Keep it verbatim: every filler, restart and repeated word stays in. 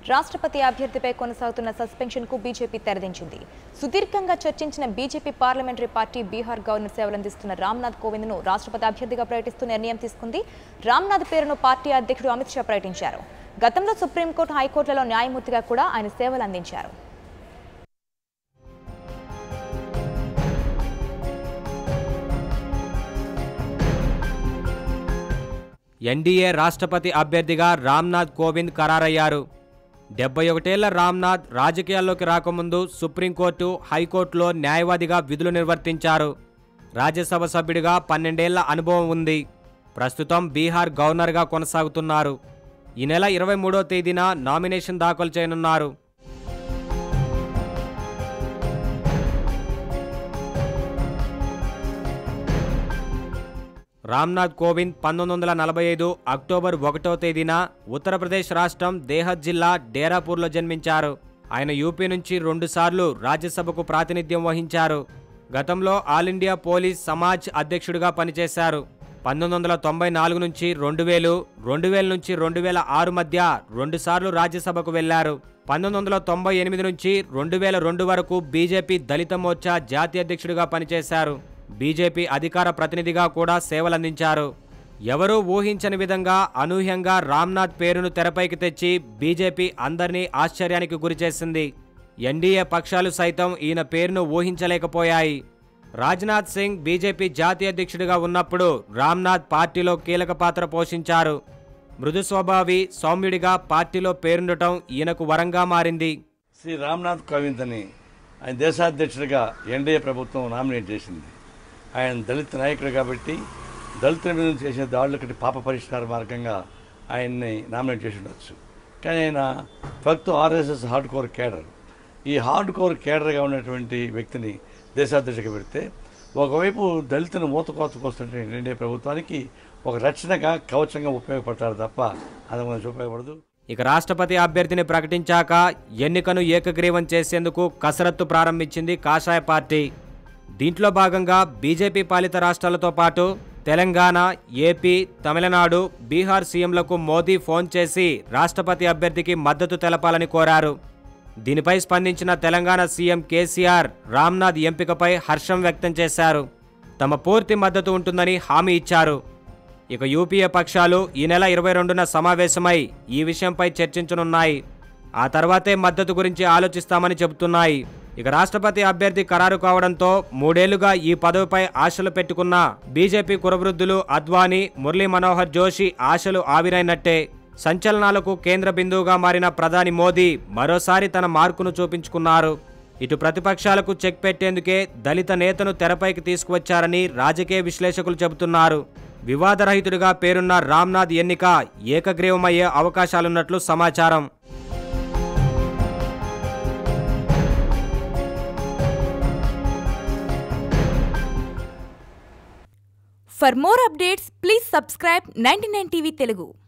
రాష్ట్రపతి అభ్యర్థిపై కొనసాగుతున్న సస్పెన్షన్ కు బీజేపీ తెరదించింది. సుదీర్ఘంగా చర్చించిన BJP parliamentary party Bihar governor సేవలందిస్తున్న నాథ్ కోవింద్ ను రాష్ట్రపతి అభ్యర్థిగా ప్రకటిస్తూ నిర్ణయం తీసుకుంది. నాథ్ పేరును పార్టీ అధ్యక్షుడు అమిత్ షా ప్రకటించారు. గతంలో సుప్రీంకోర్టు, హైకోర్టులలో న్యాయమూర్తిగా కూడా ఆయన సేవలు అందించారు. ఎన్డీఏ రాష్ట్రపతి అభ్యర్థిగా నాథ్ కోవింద్ ఖరారయ్యారు. డెబ్బై ఒకటేళ్ల నాథ్ రాజకీయాల్లోకి రాకముందు సుప్రీంకోర్టు, హైకోర్టులో న్యాయవాదిగా విధులు నిర్వర్తించారు. రాజ్యసభ సభ్యుడిగా పన్నెండేళ్ల అనుభవం ఉంది. ప్రస్తుతం బీహార్ గవర్నర్గా కొనసాగుతున్నారు. ఈ నెల ఇరవై మూడో తేదీన నామినేషన్ దాఖలు చేయనున్నారు. నాథ్ కోవింద్ పంతొమ్మిది వందల నలభై ఐదు అక్టోబర్ ఒకటో తేదీన ఉత్తరప్రదేశ్ రాష్ట్రం దేహత్ జిల్లా డేరాపూర్లో జన్మించారు. ఆయన యూపీ నుంచి రెండుసార్లు రాజ్యసభకు ప్రాతినిధ్యం వహించారు. గతంలో ఆల్ ఇండియా పోలీస్ సమాజ్ అధ్యక్షుడిగా పనిచేశారు. పంతొమ్మిది వందల తొంభై నాలుగు నుంచి రెండు వేలు రెండు వేల నుంచి రెండు వేల ఆరు మధ్య రెండుసార్లు రాజ్యసభకు వెళ్లారు. పంతొమ్మిది వందల తొంభై ఎనిమిది నుంచి రెండు వేల రెండు వరకు బీజేపీ దళిత మోర్చా జాతీయ అధ్యక్షుడిగా పనిచేశారు. బీజేపీ అధికార ప్రతినిధిగా కూడా సేవలందించారు. ఎవరూ ఊహించని విధంగా అనూహ్యంగా నాథ్ పేరును తెరపైకి తెచ్చి బీజేపీ అందరినీ ఆశ్చర్యానికి గురిచేసింది. ఎన్డీఏ పక్షాలు సైతం ఈయన పేరును ఊహించలేకపోయాయి. రాజ్నాథ్ సింగ్ బీజేపీ జాతీయ అధ్యక్షుడిగా ఉన్నప్పుడు నాథ్ పార్టీలో కీలక పాత్ర పోషించారు. మృదు స్వభావి, సౌమ్యుడిగా పార్టీలో పేరుండటం ఈయనకు వరంగా మారింది. శ్రీ నాథ్ కోవింద్ అని ఆయన దేశాధ్యక్షుడిగా ఎన్డీఏ ప్రభుత్వం నామినేట్ చేసింది. ఆయన దళిత నాయకుడు కాబట్టి దళితుల మీద చేసే దాడులకి పాప పరిష్కార మార్గంగా ఆయన్ని నామినేట్ చేసి ఉండొచ్చు. కానీ ఆయన ఫక్తు ఆర్ఎస్ఎస్ హార్డ్ కోర్ కేడర్. ఈ హార్డ్ కోర్ కేడర్గా ఉన్నటువంటి వ్యక్తిని దేశాధ్యక్షుడిగా పెడితే ఒకవైపు దళితులను మూతకోతకొస్తుంటే ఎన్డీఏ ప్రభుత్వానికి ఒక రక్షణగా, కవచంగా ఉపయోగపడతారు తప్ప అది ఉపయోగపడదు. ఇక రాష్ట్రపతి అభ్యర్థిని ప్రకటించాక ఎన్నికను ఏకగ్రీవం చేసేందుకు కసరత్తు ప్రారంభించింది కాషాయ పార్టీ. దీంట్లో భాగంగా బీజేపీ పాలిత రాష్ట్రాలతో పాటు తెలంగాణ, ఏపీ, తమిళనాడు, బీహార్ సీఎంలకు మోదీ ఫోన్ చేసి రాష్ట్రపతి అభ్యర్థికి మద్దతు తెలపాలని కోరారు. దీనిపై స్పందించిన తెలంగాణ సీఎం కేసీఆర్ నాథ్ ఎంపికపై హర్షం వ్యక్తం చేశారు. తమ పూర్తి మద్దతు ఉంటుందని హామీ ఇచ్చారు. ఇక యూపీఏ పక్షాలు ఈ నెల ఇరవై రెండున సమావేశమై ఈ విషయంపై చర్చించనున్నాయి. ఆ తర్వాతే మద్దతు గురించి ఆలోచిస్తామని చెబుతున్నాయి. ఇక రాష్ట్రపతి అభ్యర్థి ఖరారు కావడంతో మూడేళ్లుగా ఈ పదవిపై ఆశలు పెట్టుకున్న బీజేపీ కురవృద్ధులు అద్వానీ, మురళీ మనోహర్ జోషి ఆశలు ఆవిరైనట్టే. సంచలనాలకు కేంద్ర బిందువుగా మారిన ప్రధాని మోదీ మరోసారి తన మార్కును చూపించుకున్నారు. ఇటు ప్రతిపక్షాలకు చెక్ పెట్టేందుకే దళిత నేతను తెరపైకి తీసుకువచ్చారని రాజకీయ విశ్లేషకులు చెబుతున్నారు. వివాదరహితుడిగా పేరున్న నాథ్ ఎన్నిక ఏకగ్రీవమయ్యే అవకాశాలున్నట్లు సమాచారం. For more updates, please subscribe ninety-nine T V Telugu.